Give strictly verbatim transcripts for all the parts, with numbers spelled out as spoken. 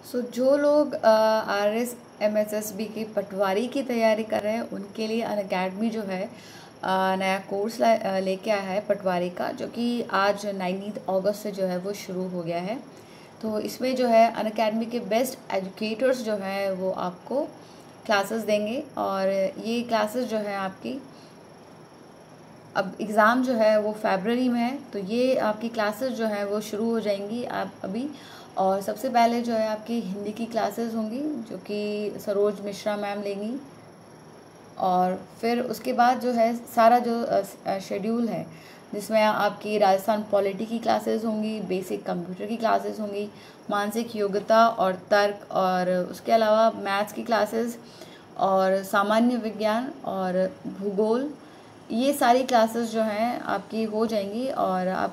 सो so, जो लोग R S M S S B की पटवारी की तैयारी कर रहे हैं उनके लिए अनअकैडमी जो है अ, नया कोर्स लेके आया है पटवारी का, जो कि आज नाइनटीन अगस्त से जो है वो शुरू हो गया है। तो इसमें जो है अनअकैडमी के बेस्ट एजुकेटर्स जो हैं वो आपको क्लासेस देंगे, और ये क्लासेस जो है आपकी अब एग्ज़ाम जो है वो फरवरी में है, तो ये आपकी क्लासेस जो है वो शुरू हो जाएंगी आप अभी। और सबसे पहले जो है आपकी हिंदी की क्लासेस होंगी जो कि सरोज मिश्रा मैम लेंगी, और फिर उसके बाद जो है सारा जो शेड्यूल है जिसमें आपकी राजस्थान पॉलिटी की क्लासेस होंगी, बेसिक कंप्यूटर की क्लासेस होंगी, मानसिक योग्यता और तर्क, और उसके अलावा मैथ्स की क्लासेस और सामान्य विज्ञान और भूगोल, ये सारी क्लासेस जो हैं आपकी हो जाएंगी। और आप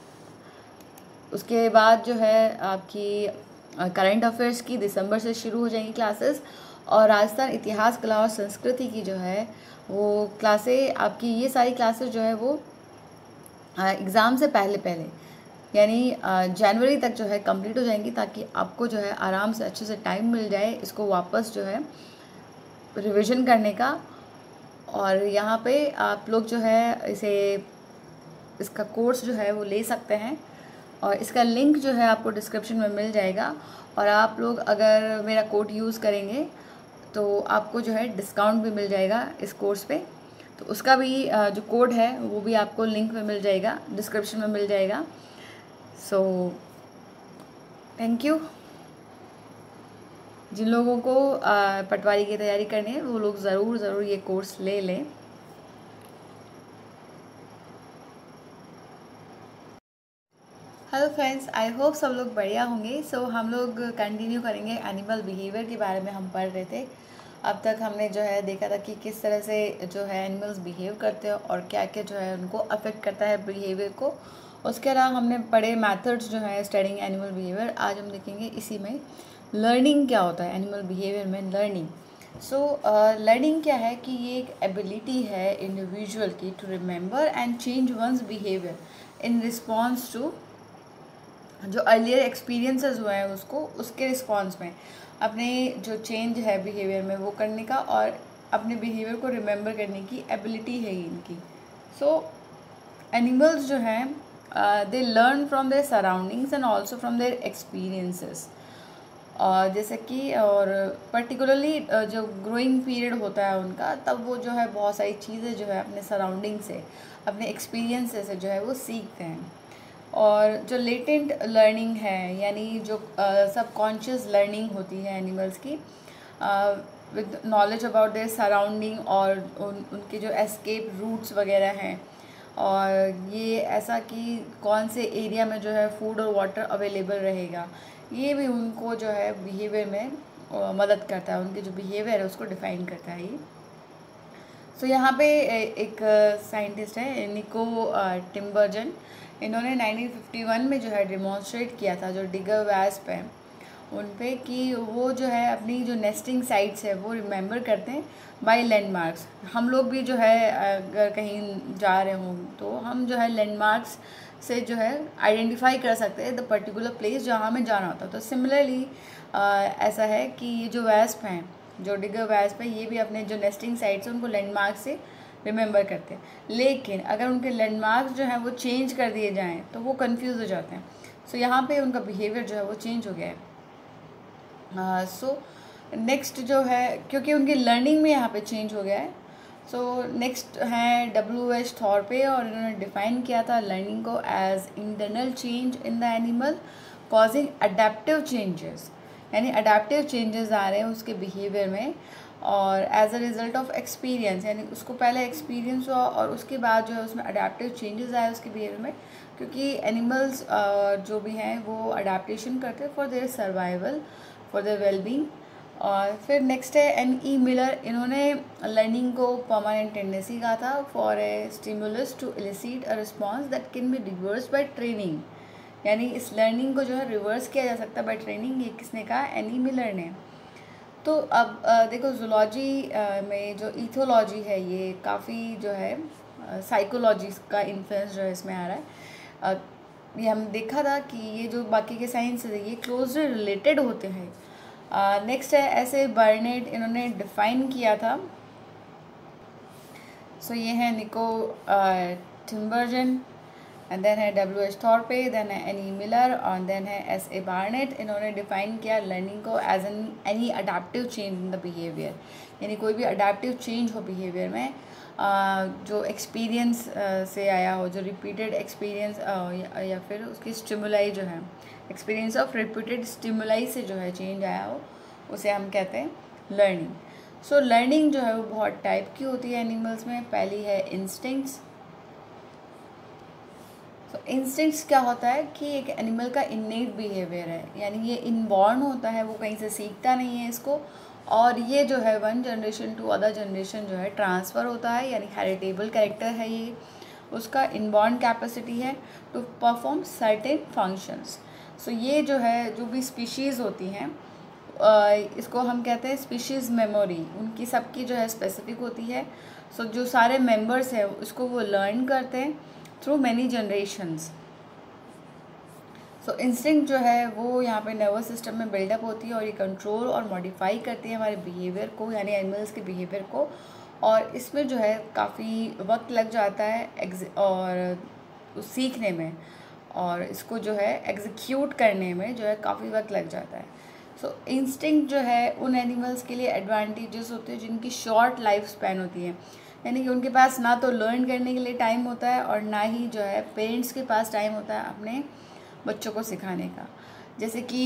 उसके बाद जो है आपकी करंट अफेयर्स की दिसंबर से शुरू हो जाएंगी क्लासेस, और राजस्थान इतिहास, कला और संस्कृति की जो है वो क्लासें आपकी, ये सारी क्लासेस जो है वो एग्ज़ाम से पहले पहले यानी जनवरी तक जो है कंप्लीट हो जाएंगी, ताकि आपको जो है आराम से अच्छे से टाइम मिल जाए इसको वापस जो है रिवीजन करने का। और यहाँ पे आप लोग जो है इसे इसका कोर्स जो है वो ले सकते हैं, और इसका लिंक जो है आपको डिस्क्रिप्शन में मिल जाएगा। और आप लोग अगर मेरा कोड यूज़ करेंगे तो आपको जो है डिस्काउंट भी मिल जाएगा इस कोर्स पे, तो उसका भी जो कोड है वो भी आपको लिंक में मिल जाएगा, डिस्क्रिप्शन में मिल जाएगा। So thank you. जिन लोगों को पटवारी की तैयारी करनी है वो लोग ज़रूर ज़रूर ये कोर्स ले लें। हेलो फ्रेंड्स, आई होप सब लोग बढ़िया होंगे। सो so, हम लोग कंटिन्यू करेंगे एनिमल बिहेवियर के बारे में हम पढ़ रहे थे। अब तक हमने जो है देखा था कि किस तरह से जो है एनिमल्स बिहेव करते हैं और क्या क्या जो है उनको अफेक्ट करता है बिहेवियर को। उसके अलावा हमने पढ़े मेथड्स जो है स्टडिंग एनिमल बिहेवियर। आज हम देखेंगे इसी में लर्निंग क्या होता है एनिमल बिहेवियर में। लर्निंग सो लर्निंग क्या है कि ये एक एबिलिटी है इंडिविजुअल की to remember and change one's behaviour in response to जो अर्लियर एक्सपीरियंसेस हुए हैं उसको उसके रिस्पॉन्स में अपने जो चेंज है बिहेवियर में वो करने का, और अपने बिहेवियर को रिमेंबर करने की एबिलिटी है इनकी। सो एनिमल्स जो हैं they learn from their surroundings and also from their experiences. जैसे कि और पर्टिकुलरली जो ग्रोइंग पीरियड होता है उनका, तब वो जो है बहुत सारी चीज़ें जो है अपने सराउंडिंग से, अपने एक्सपीरियंसेस से जो है वो सीखते हैं। और जो लेटेंट लर्निंग है यानी जो सबकॉन्शियस uh, लर्निंग होती है एनिमल्स की with knowledge about their surrounding, और उन उनके जो एस्केप रूट्स वगैरह हैं, और ये ऐसा कि कौन से एरिया में जो है फूड और वाटर अवेलेबल रहेगा, ये भी उनको जो है बिहेवियर में uh, मदद करता है। उनके जो बिहेवियर है उसको डिफ़ाइन करता है ये। सो so, यहाँ पे एक साइंटिस्ट है निको टिम्बर्जन, इन्होंने नाइनटीन फिफ्टी वन में जो है डिमॉन्स्ट्रेट किया था जो डिगर वैस्प हैं उन पे, कि वो जो है अपनी जो नेस्टिंग साइट्स है वो रिमेंबर करते हैं बाय लैंडमार्क्स। हम लोग भी जो है अगर कहीं जा रहे हों तो हम जो है लैंडमार्क्स से जो है आइडेंटिफाई कर सकते हैं द पर्टिकुलर प्लेस जहाँ हमें जाना होता है। तो सिमिलरली ऐसा है कि ये जो वैस्प हैं, जो डिगर वैस्प है, ये भी अपने जो नेस्टिंग साइट्स हैं उनको लैंडमार्क से रिमेंबर करते हैं। लेकिन अगर उनके लैंडमार्क्स जो हैं वो चेंज कर दिए जाएं तो वो कंफ्यूज हो जाते हैं। सो so, यहाँ पे उनका बिहेवियर जो है वो चेंज हो गया है। सो नेक्स्ट जो है, क्योंकि उनकी लर्निंग में यहाँ पे चेंज हो गया है। सो नेक्स्ट हैं डब्ल्यू एच थॉर्पे, और इन्होंने डिफाइन किया था लर्निंग को as internal change in the animal causing adaptive changes, यानी अडेप्टिव चेंजेस आ रहे हैं उसके बिहेवियर में, और as a result of experience, यानी उसको पहले एक्सपीरियंस हुआ और उसके बाद जो है उसमें अडेप्टिव चेंजेस आए उसके बिहेवियर में, क्योंकि एनिमल्स जो भी हैं वो अडेप्टेशन करते हैं for their survival, for their wellbeing. और फिर नेक्स्ट है एन ई मिलर, इन्होंने लर्निंग को परमानेंट टेंडेंसी कहा था for a stimulus to elicit a response that can be reverse by training, यानी इस लर्निंग को जो है रिवर्स किया जा सकता है बाय ट्रेनिंग। ये किसने कहा? एन ई मिलर ने। तो अब देखो जूलॉजी में जो इथोलॉजी है ये काफ़ी जो है साइकोलॉजी का इन्फ्लुएंस जो है इसमें आ रहा है। ये हम देखा था कि ये जो बाकी के साइंस है ये क्लोजली रिलेटेड होते हैं। नेक्स्ट है ऐसे बर्नेट इन्होंने डिफाइन किया था। सो so, ये है निको टिम्बर्जन, एंड देन है डब्ल्यू एच थॉर्पे, देन है एनी मिलर और देन है एस ए बार्नेट। इन्होंने डिफाइन किया लर्निंग को as an any adaptive change in the behaviour, यानी कोई भी अडेप्टिव चेंज हो बिहेवियर में uh, जो एक्सपीरियंस uh, से आया हो, जो रिपीटेड एक्सपीरियंस uh, या फिर उसकी स्टिमुलाई जो है एक्सपीरियंस ऑफ रिपीटेड स्टिमुलाई से जो है चेंज आया हो, उसे हम कहते हैं लर्निंग। सो लर्निंग जो है वो बहुत टाइप की होती है एनिमल्स में। पहली है इंस्टिंक्ट्स। तो इंस्टिंक्ट्स क्या होता है कि एक एनिमल का इन्नेट बिहेवियर है, यानी ये इनबॉर्न होता है, वो कहीं से सीखता नहीं है इसको, और ये जो है one generation to other generation जो है ट्रांसफ़र होता है, यानी हेरिटेबल कैरेक्टर है ये। उसका इनबॉर्न कैपेसिटी है to perform certain functions. So ये जो है जो भी स्पीशीज़ होती हैं इसको हम कहते हैं स्पीशीज़ मेमोरी, उनकी सबकी जो है स्पेसिफिक होती है। सो so, जो सारे मेंबर्स हैं उसको वो लर्न करते हैं through many generations. So instinct जो है वो यहाँ पे नर्वस सिस्टम में बिल्डअप होती है और ये कंट्रोल और मॉडिफाई करती है हमारे बिहेवियर को, यानी एनिमल्स के बिहेवियर को। और इसमें जो है काफ़ी वक्त लग जाता है और सीखने में, और इसको जो है एग्जीक्यूट करने में जो है काफ़ी वक्त लग जाता है। सो so, इंस्टिंक्ट जो है उन एनिमल्स के लिए एडवांटेजेस होते हैं जिनकी शॉर्ट लाइफ स्पैन होती है, यानी कि उनके पास ना तो लर्न करने के लिए टाइम होता है और ना ही जो है पेरेंट्स के पास टाइम होता है अपने बच्चों को सिखाने का। जैसे कि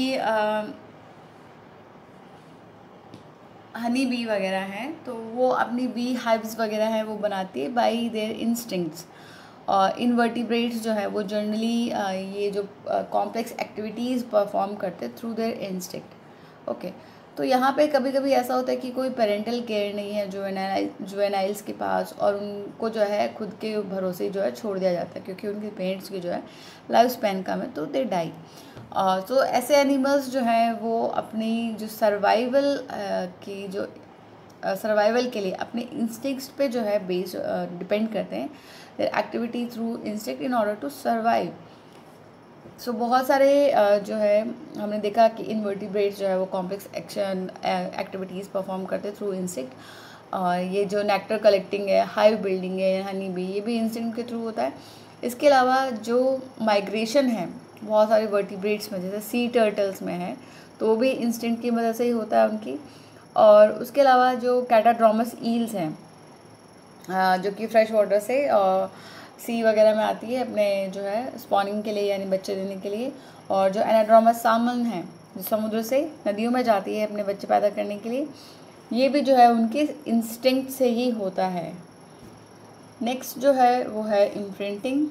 हनी बी वगैरह हैं तो वो अपनी बी हाइव्स वगैरह हैं वो बनाती है बाय देयर इंस्टिंक्ट्स। और इनवर्टिब्रेट्स जो है वो जनरली ये जो कॉम्प्लेक्स एक्टिविटीज़ परफॉर्म करते थ्रू देयर इंस्टिंक्ट। ओके, तो यहाँ पे कभी कभी ऐसा होता है कि कोई पेरेंटल केयर नहीं है जुवेनाइल जुवेनाइल्स के पास, और उनको जो है खुद के भरोसे जो है छोड़ दिया जाता है क्योंकि उनके पेरेंट्स की जो है लाइफ स्पैन कम है, तो दे डाई। तो ऐसे एनिमल्स जो हैं वो अपनी जो सर्वाइवल की जो सर्वाइवल के लिए अपने इंस्टिंक्ट्स पे जो है बेस्ड डिपेंड करते हैं, their activity through instinct in order to survive. So so, बहुत सारे जो है हमने देखा कि इनवर्टिब्रेट्स जो है वो कॉम्प्लेक्स एक्शन एक्टिविटीज़ परफॉर्म करते थ्रू इंस्टिंक्ट। और ये जो नेक्टर कलेक्टिंग है, हाइव बिल्डिंग है, हनी बी, ये भी इंस्टिंक्ट के थ्रू होता है। इसके अलावा जो माइग्रेशन है बहुत सारे वर्टिब्रेट्स में, जैसे सी टर्टल्स में है, तो वो भी इंस्टिंक्ट की मदद से ही होता है उनकी। और उसके अलावा जो कैटाड्रोमस ईल्स हैं जो कि फ्रेश वाटर से और सी वगैरह में आती है अपने जो है स्पॉनिंग के लिए, यानी बच्चे देने के लिए। और जो एनाड्रोमस सामन है जो समुद्र से नदियों में जाती है अपने बच्चे पैदा करने के लिए, ये भी जो है उनके इंस्टिंक्ट से ही होता है। नेक्स्ट जो है वो है इम्प्रिंटिंग।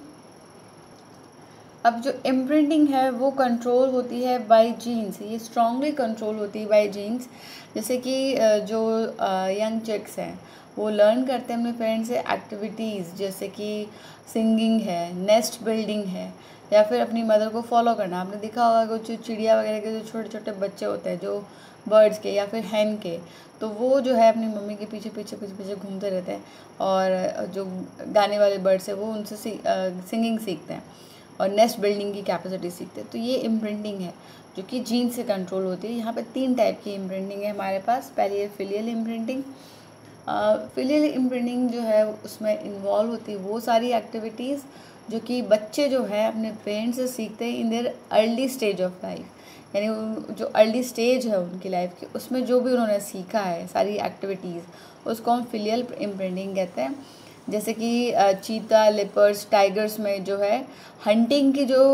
अब जो इम्प्रिंटिंग है वो कंट्रोल होती है बाय जीन्स, ये स्ट्रांगली कंट्रोल होती है बाय जीन्स। जैसे कि जो यंग चिक्स हैं वो लर्न करते हैं अपने पेरेंट्स से एक्टिविटीज़, जैसे कि सिंगिंग है, नेस्ट बिल्डिंग है, या फिर अपनी मदर को फॉलो करना। आपने देखा होगा कि जो चिड़िया वगैरह के जो छोटे छोटे बच्चे होते हैं जो बर्ड्स के या फिर हैन के, तो वो जो है अपनी मम्मी के पीछे पीछे पीछे पीछे घूमते रहते हैं, और जो गाने वाले बर्ड्स है वो उनसे सी, सिंगिंग सीखते हैं और नेस्ट बिल्डिंग की कैपेसिटी सीखते हैं। तो ये इम्प्रिंटिंग है जो कि जीन से कंट्रोल होती है। यहाँ पे तीन टाइप की इम्प्रिंटिंग है हमारे पास। पहली है फिलियल इम्प्रिंटिंग। फिलियल इम्प्रिंटिंग जो है उसमें इन्वॉल्व होती है वो सारी एक्टिविटीज़ जो कि बच्चे जो है अपने पेरेंट्स से सीखते हैं in their early stage of life, यानी जो अर्ली स्टेज है उनकी लाइफ की, उसमें जो भी उन्होंने सीखा है सारी एक्टिविटीज़, उसको हम फिलियल इम्प्रिंटिंग कहते हैं। जैसे कि चीता, लेपर्ड्स, टाइगर्स में जो है हंटिंग की जो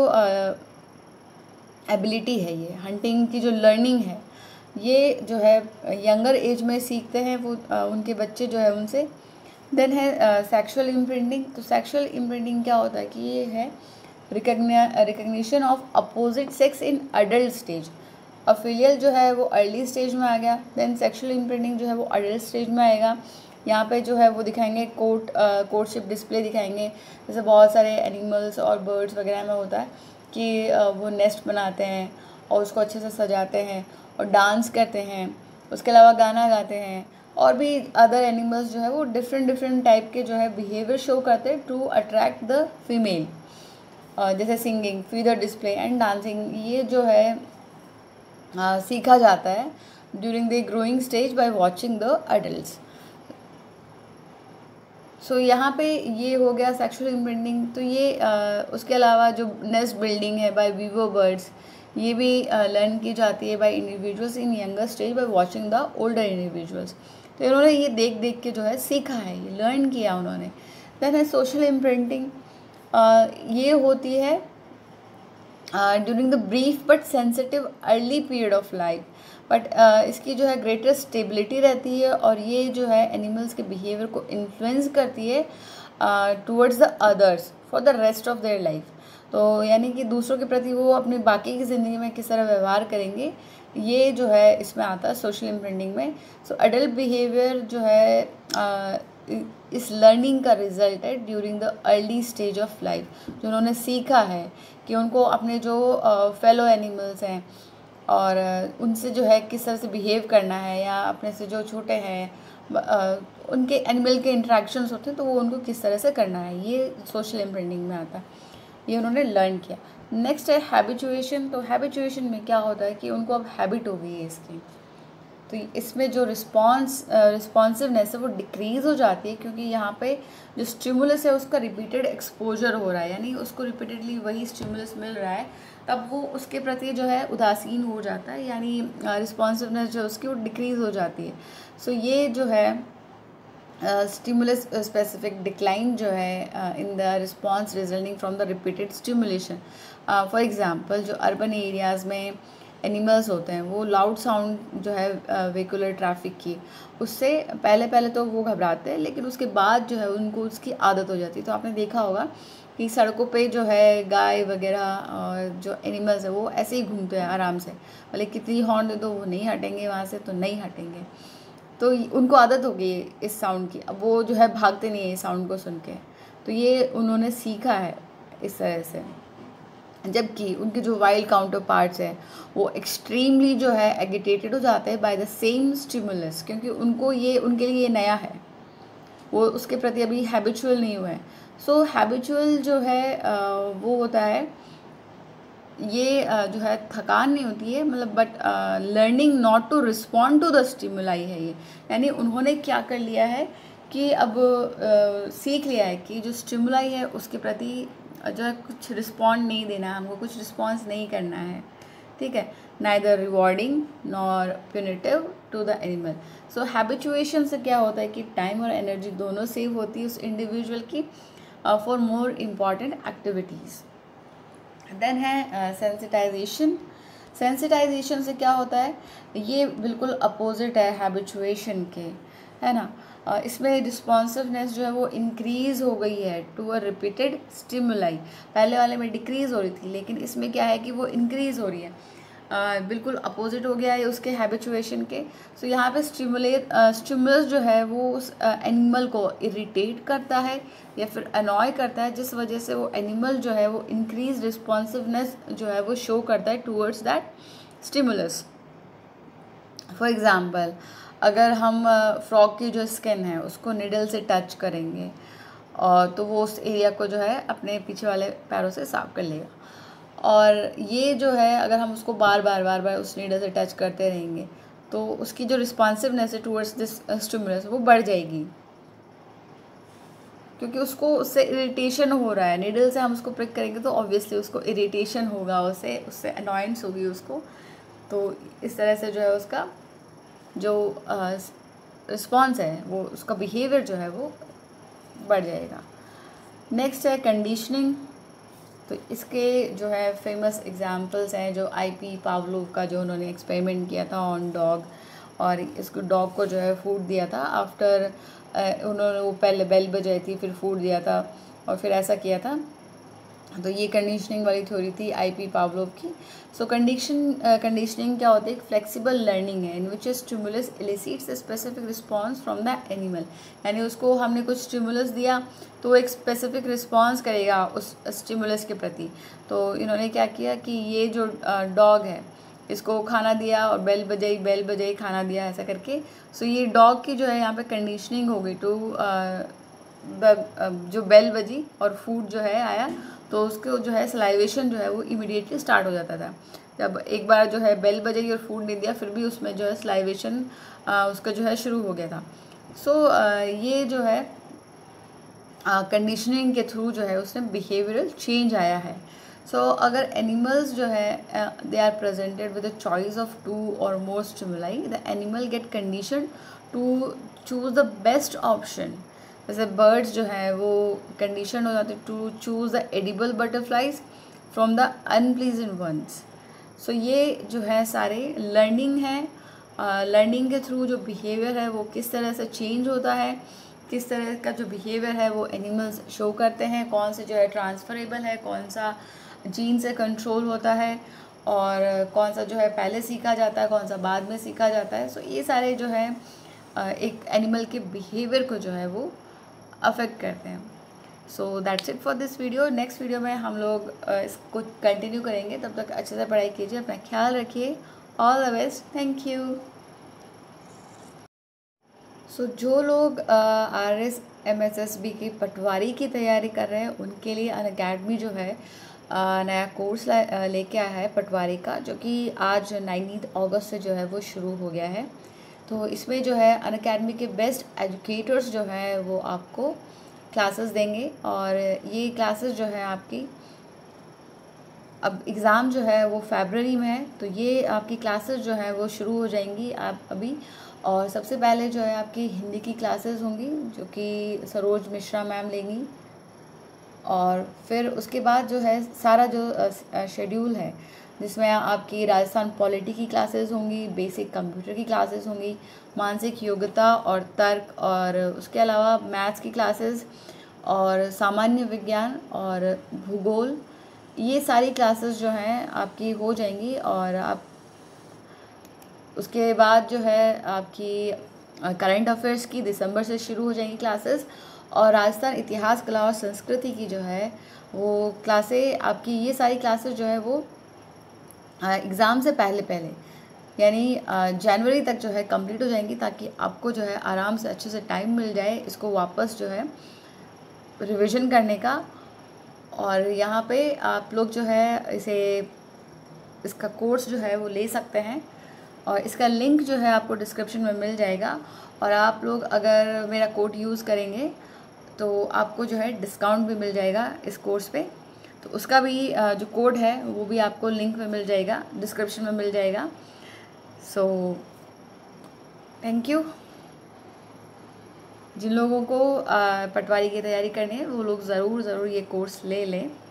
एबिलिटी है, ये हंटिंग की जो लर्निंग है, ये जो है यंगर एज में सीखते हैं वो आ, उनके बच्चे जो है उनसे। देन है सेक्सुअल इम्प्रिंटिंग। तो सेक्सुअल इम्प्रिंटिंग क्या होता है कि ये है recognition of opposite sex in adult stage. और फिलियल जो है वो अर्ली स्टेज में आ गया, देन सेक्सुअल इम्प्रिंटिंग जो है वो अडल्ट स्टेज में आएगा। यहाँ पे जो है वो दिखाएंगे कोर्ट कोर्टशिप डिस्प्ले दिखाएंगे, जैसे बहुत सारे एनिमल्स और बर्ड्स वगैरह में होता है कि uh, वो नेस्ट बनाते हैं और उसको अच्छे से सजाते हैं और डांस करते हैं, उसके अलावा गाना गाते हैं, और भी अदर एनिमल्स जो है वो डिफरेंट डिफरेंट टाइप के जो है बिहेवियर शो करते हैं टू अट्रैक्ट द फीमेल। जैसे singing, feather display and dancing, ये जो है आ, सीखा जाता है during the growing stage by watching the adults. So यहाँ पे ये हो गया सेक्सुअल इम्प्रिंटिंग। तो ये आ, उसके अलावा जो नेस्ट बिल्डिंग है बाय वीवो बर्ड्स, ये भी लर्न की जाती है by individuals in younger stage by watching the older individuals. तो इन्होंने ये देख देख के जो है सीखा है, ये लर्न किया उन्होंने। देन है सोशल इम्प्रिंटिंग, ये होती है during the brief but sensitive early period of life, but इसकी जो है ग्रेटर स्टेबिलिटी रहती है और ये जो है एनिमल्स के बिहेवियर को इन्फ्लुएंस करती है towards the others for the rest of their life. तो यानी कि दूसरों के प्रति वो अपनी बाकी की ज़िंदगी में किस तरह व्यवहार करेंगे, ये जो है इसमें आता है सोशल इम्प्रिंटिंग में। सो एडल्ट बिहेवियर जो है uh, इस लर्निंग का रिजल्ट है during the early stage of life, जो उन्होंने सीखा है कि उनको अपने जो फेलो uh, एनिमल्स हैं और uh, उनसे जो है किस तरह से बिहेव करना है, या अपने से जो छोटे हैं uh, उनके एनिमल के इंट्रैक्शंस होते हैं तो वो उनको किस तरह से करना है, ये सोशल इम्प्रिंटिंग में आता है, ये उन्होंने लर्न किया। नेक्स्ट है हैबिचुएशन। तो हैबिचुएशन में क्या होता है कि उनको अब हैबिट हो गई है इसकी, तो इसमें जो रिस्पॉन्स रिस्पॉन्सिवनेस है वो डिक्रीज़ हो जाती है, क्योंकि यहाँ पे जो स्टिमुलस है उसका रिपीटेड एक्सपोजर हो रहा है, यानी उसको रिपीटेडली वही स्टिमुलस मिल रहा है, तब वो उसके प्रति जो है उदासीन हो जाता है, यानी रिस्पॉन्सिवनेस जो उसकी वो डिक्रीज़ हो जाती है। सो so, ये जो है स्टिमुलस स्पेसिफिक डिक्लाइन जो है in the response resulting from the repeated stimulation. For example जो अर्बन एरियाज़ में एनिमल्स होते हैं वो लाउड साउंड जो है व्हीकुलर ट्रैफिक की, उससे पहले पहले तो वो घबराते हैं, लेकिन उसके बाद जो है उनको उसकी आदत हो जाती है। तो आपने देखा होगा कि सड़कों पे जो है गाय वगैरह और जो एनिमल्स है वो ऐसे ही घूमते हैं आराम से, भले कितनी हॉर्न दे दो वो नहीं हटेंगे वहाँ से, तो नहीं हटेंगे, तो उनको आदत हो गई है इस साउंड की, अब वो जो है भागते नहीं है इस साउंड को सुन के। तो ये उन्होंने सीखा है इस तरह से। जबकि उनके जो वाइल्ड काउंटर पार्ट्स हैं वो एक्सट्रीमली जो है एगिटेटेड हो जाते हैं बाय द सेम स्टिमुलस, क्योंकि उनको ये उनके लिए ये नया है, वो उसके प्रति अभी हैबिचुअल नहीं हुए हैं। सो हैबिचुअल जो है वो होता है, ये जो है थकान नहीं होती है, मतलब but learning not to respond to the stimuli है ये, यानी उन्होंने क्या कर लिया है कि अब uh, सीख लिया है कि जो स्टिमुलाई है उसके प्रति जो है कुछ रिस्पॉन्ड नहीं देना है, हमको कुछ रिस्पॉन्स नहीं करना है, ठीक है, neither rewarding nor punitive to the animal. So habituation से क्या होता है कि टाइम और एनर्जी दोनों सेव होती है उस इंडिविजुअल की for more important activities. Then है सेंसिटाइजेशन। सेंसिटाइजेशन से क्या होता है, ये बिल्कुल अपोजिट है हैबिचुएशन के, है ना। uh, इसमें रिस्पॉन्सिवनेस जो है वो इंक्रीज़ हो गई है टू अ रिपीटेड स्टिमुलाई। पहले वाले में डिक्रीज़ हो रही थी, लेकिन इसमें क्या है कि वो इंक्रीज़ हो रही है, uh, बिल्कुल अपोजिट हो गया है उसके हैबिचुएशन के। सो so, यहाँ पे स्टिमुलेट स्टिमुलस जो है वो उस एनिमल uh, को इरिटेट करता है या फिर अनॉय करता है, जिस वजह से वो एनिमल जो है वो इंक्रीज रिस्पॉन्सिवनेस जो है वो शो करता है towards that stimulus. For example अगर हम फ्रॉग की जो स्किन है उसको निडल से टच करेंगे और तो वो उस एरिया को जो है अपने पीछे वाले पैरों से साफ कर लेगा, और ये जो है अगर हम उसको बार बार बार बार उस नीडल से टच करते रहेंगे तो उसकी जो रिस्पॉन्सिवनेस है टूवर्ड्स दिस स्टिमुलस वो बढ़ जाएगी, क्योंकि उसको उससे इरिटेशन हो रहा है। नीडल से हम उसको प्रिक करेंगे तो ऑब्वियसली उसको इरिटेशन होगा, उससे उससे अनॉयंस होगी उसको, तो इस तरह से जो है उसका जो रिस्पॉन्स है वो उसका बिहेवियर जो है वो बढ़ जाएगा। नेक्स्ट है कंडीशनिंग। तो इसके जो है फेमस एग्जांपल्स हैं जो आईपी पावलोव का, जो उन्होंने एक्सपेरिमेंट किया था ऑन डॉग, और इसको डॉग को जो है फूड दिया था आफ्टर उन्होंने वो पहले बेल बजाई थी फिर फूड दिया था और फिर ऐसा किया था। तो ये कंडीशनिंग वाली थ्योरी थी आईपी पावलोव की। सो कंडीशन कंडीशनिंग क्या होती है, एक फ्लेक्सिबल लर्निंग है in which stimulus elicits a specific response from the animal, यानी उसको हमने कुछ स्टिमुलस दिया तो वो एक स्पेसिफिक रिस्पॉन्स करेगा उस स्टिमुलस के प्रति। तो इन्होंने क्या किया कि ये जो डॉग है इसको खाना दिया और बेल बजाई बेल बजाई खाना दिया, ऐसा करके। सो ये डॉग की जो है यहाँ पे कंडीशनिंग हो गई टू द जो बेल बजी और फूड जो है आया, तो उसको जो है सलाइवेशन जो है वो इमीडिएटली स्टार्ट हो जाता था। जब एक बार जो है बेल बजेगी और फूड नहीं दिया, फिर भी उसमें जो है सलाइवेशन उसका जो है शुरू हो गया था। सो so, ये जो है कंडीशनिंग uh, के थ्रू जो है उसने बिहेवियरल चेंज आया है। सो so, अगर एनिमल्स जो है they are presented with a choice of two or more stimuli, the animal get condition to choose the best option. जैसे बर्ड्स जो है वो कंडीशन हो जाते to choose the edible butterflies from the unpleasant ones. सो ये जो है सारे लर्निंग है, लर्निंग uh, के थ्रू जो बिहेवियर है वो किस तरह से चेंज होता है, किस तरह का जो बिहेवियर है वो एनिमल्स शो करते हैं, कौन से जो है ट्रांसफरेबल है, कौन सा जीन से कंट्रोल होता है और कौन सा जो है पहले सीखा जाता है, कौन सा बाद में सीखा जाता है। सो so, ये सारे जो है एक एनिमल के बिहेवियर को जो है वो अफेक्ट करते हैं। So that's it for this video. Next video में हम लोग इसको कंटिन्यू करेंगे। तब तक अच्छे से पढ़ाई कीजिए, अपना ख्याल रखिए। All the best, thank you. So so, जो लोग R S M S S B की पटवारी की तैयारी कर रहे हैं उनके लिए अनअकैडमी जो है uh, नया कोर्स लेके आया है पटवारी का, जो कि आज नाइनटीन अगस्त से जो है वो शुरू हो गया है। तो इसमें जो है अनअकैडमी के बेस्ट एजुकेटर्स जो है वो आपको क्लासेस देंगे और ये क्लासेस जो है आपकी, अब एग्ज़ाम जो है वो फरवरी में है, तो ये आपकी क्लासेस जो है वो शुरू हो जाएंगी आप अभी। और सबसे पहले जो है आपकी हिंदी की क्लासेस होंगी जो कि सरोज मिश्रा मैम लेंगी, और फिर उसके बाद जो है सारा जो शेड्यूल है जिसमें आपकी राजस्थान पॉलिटी की क्लासेस होंगी, बेसिक कंप्यूटर की क्लासेस होंगी, मानसिक योग्यता और तर्क, और उसके अलावा मैथ्स की क्लासेस और सामान्य विज्ञान और भूगोल, ये सारी क्लासेस जो हैं आपकी हो जाएंगी। और आप उसके बाद जो है आपकी करंट अफेयर्स की दिसंबर से शुरू हो जाएंगी क्लासेस, और राजस्थान इतिहास, कला और संस्कृति की जो है वो क्लासें आपकी, ये सारी क्लासेस जो है वो एग्ज़ाम से पहले पहले यानी जनवरी तक जो है कंप्लीट हो जाएंगी, ताकि आपको जो है आराम से अच्छे से टाइम मिल जाए इसको वापस जो है रिवीजन करने का। और यहाँ पे आप लोग जो है इसे इसका कोर्स जो है वो ले सकते हैं, और इसका लिंक जो है आपको डिस्क्रिप्शन में मिल जाएगा। और आप लोग अगर मेरा कोड यूज़ करेंगे तो आपको जो है डिस्काउंट भी मिल जाएगा इस कोर्स पे, तो उसका भी जो कोड है वो भी आपको लिंक में मिल जाएगा, डिस्क्रिप्शन में मिल जाएगा। So thank you. जिन लोगों को पटवारी की तैयारी करनी है वो लोग ज़रूर ज़रूर ये कोर्स ले लें।